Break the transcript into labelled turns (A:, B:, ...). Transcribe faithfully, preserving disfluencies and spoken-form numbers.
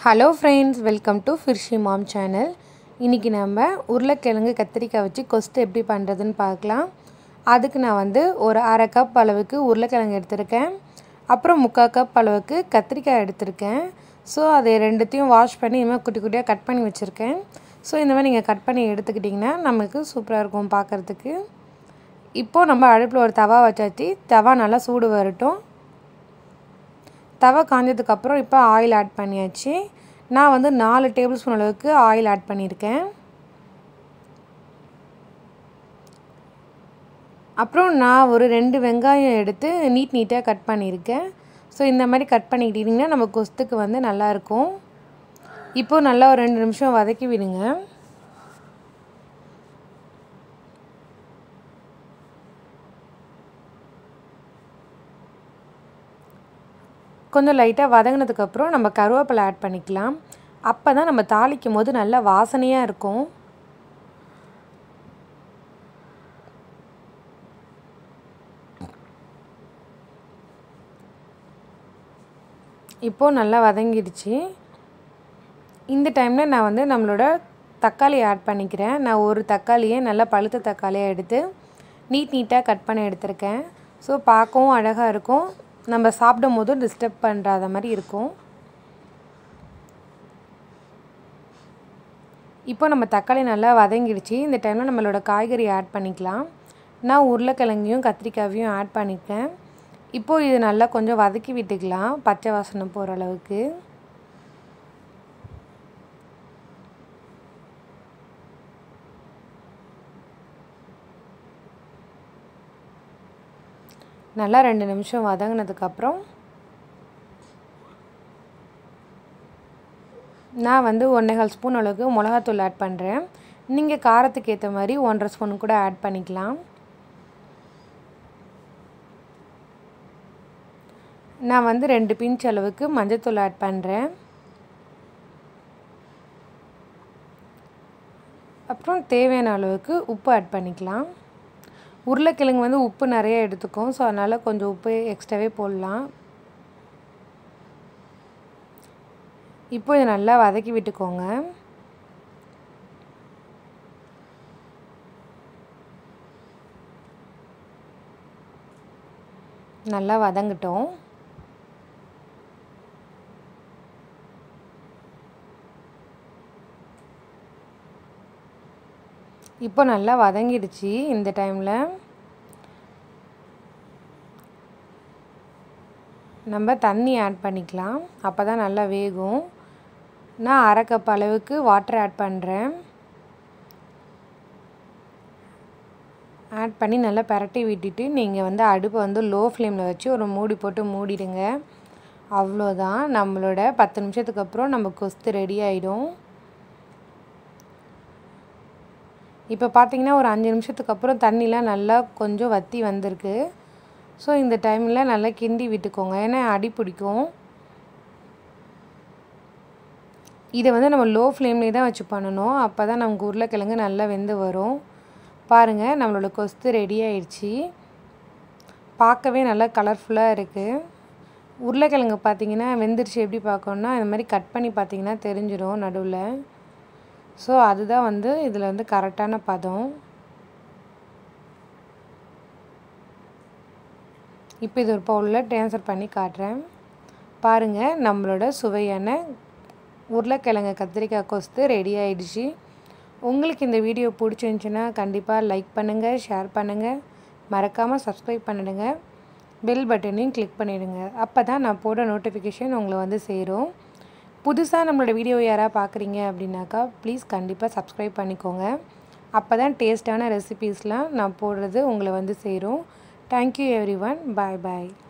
A: Hello friends, welcome to Firshi Mom channel. இன்னைக்கு நம்ம உருளைக்கிழங்கு கத்திரிக்காய் வச்சு கொஸ்து எப்படி பண்றதுன்னு பார்க்கலாம். அதுக்கு நான் வந்து ஒரு அரை கப் அளவுக்கு உருளைக்கிழங்கு எடுத்துர்க்கேன். அப்புறம் முக்கால் கப் அளவுக்கு கத்திரிக்காய் எடுத்துர்க்கேன். சோ அதை ரெண்டுத்தையும் வாஷ் பண்ணி இனிமே குட்டி குட்டியா கட் பண்ணி வச்சிருக்கேன். சோ இந்த மாதிரி நீங்க கட் பண்ணி எடுத்துக்கிட்டீங்கன்னா நமக்கு சூப்பரா இருக்கும் பார்க்கிறதுக்கு. இப்போ நம்ம அடுப்புல ஒரு தவா வச்சாச்சு. தவா நல்லா சூடு வரட்டும். தவா காஞ்சதுக்கு அப்புறம் இப்போ ஆயில் ஆட் பண்ணியாச்சு. நான் வந்து நாலு டேபிள் ஸ்பூன் அளவுக்கு ஆயில் ஆட் பண்ணிருக்கேன். அப்புறம் நான் ஒரு ரெண்டு வெங்காயம் எடுத்து நீட் நீட்டா கட் பண்ணிருக்கேன். சோ இந்த மாதிரி கட் பண்ணிட்டீங்கன்னா நம்ம கொஸ்துக்கு வந்து நல்லா இருக்கும். இப்போ நல்லா ஒரு ரெண்டு நிமிஷம் வதக்கி விடுங்க. கொஞ்சம் லைட்டா வதங்கினதுக்கு அப்புறம் நம்ம கருவேப்பிலை ஆட் பண்ணிக்கலாம். அப்பதான் நம்ம தாளிக்கும்போது நல்ல வாசனையா இருக்கும். இப்போ நல்லா வதங்கிடுச்சு. இந்த டைம்ல நான் வந்து நம்மளோட தக்காளி ஆட் பண்ணிக்கிறேன். நான் ஒரு தக்காளியை நல்ல பழுத்த தக்காளியா எடுத்து நீட் நீட்டா கட் பண்ணி எடுத்துர்க்கேன். சோ பார்க்கவும் அழகா இருக்கும். நம்ம சாப்பிடும்போது டிஸ்டர்ப் பண்றாத மாதிரி இருக்கும். இப்போ நம்ம தக்காளி நல்லா வதங்கிடுச்சு. இந்த டைம்ல நம்மளோட காய்கறி ஆட் பண்ணிக்கலாம். நான் உருளைக்கிழங்கையும் கத்திரிக்காயையும் ஆட் பண்ணிட்டேன். இப்போ இது நல்லா கொஞ்சம் வதக்கி விட்டுக்கலாம் பச்சை வாசனை போற அளவுக்கு. நல்லா ரெண்டு நிமிஷம் வதங்கினதுக்கு அப்புறம் நான் வந்து ஒன்றே கால் ஸ்பூன் அளவுக்கு மிளகாய் தூள் ஆட் பண்றேன். நீங்க காரத்துக்கு ஏத்த மாதிரி ஒன்றரை ஸ்பூன் கூட ஆட் பண்ணிக்கலாம். நான் வந்து ரெண்டு பிஞ்ச் அளவுக்கு மஞ்சள் தூள் ஆட் பண்றேன். அப்புறம் தேவையான அளவுக்கு உப்பு ஆட் பண்ணிக்கலாம். உருளைக்கிழங்கு வந்து உப்பு நிறைய எடுத்துக்கும். சோ அதனால கொஞ்சம் உப்பு எக்ஸ்ட்ராவே போடலாம். இப்போ இத நல்லா வதக்கி விட்டுக்கோங்க. நல்லா வதங்கட்டும். இப்போ நல்லா வதங்கிடுச்சு. இந்த டைம்ல நம்ம தண்ணி ஆட் பண்ணிக்கலாம். அப்பதான் நல்லா வேகும். நான் அரை கப் அளவுக்கு வாட்டர் ஆட் பண்றேன். ஆட் பண்ணி நல்லா பரட்டி விட்டுட்டு நீங்க வந்து அடுப்பை வந்து லோ ஃப்ளேம்ல வச்சு ஒரு மூடி போட்டு மூடிடுங்க. அவ்வளவுதான். நம்மளோட பத்து நிமிஷத்துக்கு அப்புறம் நம்ம கொஸ்து ரெடி ஆயிடும். இப்போ பாத்தீங்கன்னா ஒரு அஞ்சு நிமிஷத்துக்கு அப்புறம் தண்ணிலாம் நல்லா கொஞ்சம் வத்தி வந்திருக்கு. சோ இந்த டைம்ல நல்லா கிண்டி விட்டுக்கோங்க. ஏன்னா அடி பிடிக்கும். இத வந்து நம்ம லோ ஃப்ளேம்லயே தான் வச்சு பண்ணனும். அப்பதான் நமக்கு உருளைக்கிழங்கு நல்லா வெந்து வரும். பாருங்க நம்மளோட கொஸ்து ரெடி ஆயிருச்சு. பார்க்கவே நல்லா கலர்ஃபுல்லா இருக்கு. உருளைக்கிழங்கு பாத்தீங்கன்னா வெந்திருச்சு எப்படி பார்க்கணும்னா இந்த மாதிரி கட் பண்ணி பாத்தீங்கன்னா தெரிஞ்சிரும் நடுவுல. சோ அதுதான் வந்து இதுல வந்து கரெக்ட்டான பதம். இப்போ இது ஒரு பவுல்ல ட்ரான்ஸ்ஃபர் பண்ணி காட்றேன். பாருங்க நம்மளோட சுவையான உருளைக்கிழங்கு கத்திரிக்காய் கொஸ்து ரெடி ஆயிடுச்சு. உங்களுக்கு இந்த வீடியோ பிடிச்சிருந்துச்சுனா கண்டிப்பா லைக் பண்ணுங்க, ஷேர் பண்ணுங்க, மறக்காம Subscribe பண்ணிடுங்க. பெல் பட்டனையும் கிளிக் பண்ணிடுங்க. அப்பதான் நான் போடுற நோட்டிஃபிகேஷன் உங்களை வந்து சேரும். புதுசா நம்மளோட வீடியோ யாரா பார்க்கறீங்க அப்படினாக்கா ப்ளீஸ் கண்டிப்பா Subscribe பண்ணிக்கோங்க. அப்பதான் டேஸ்டான ரெசிபீஸ்லாம் நான் போடுறது உங்களை வந்து சேரும். Thank you everyone. Bye bye.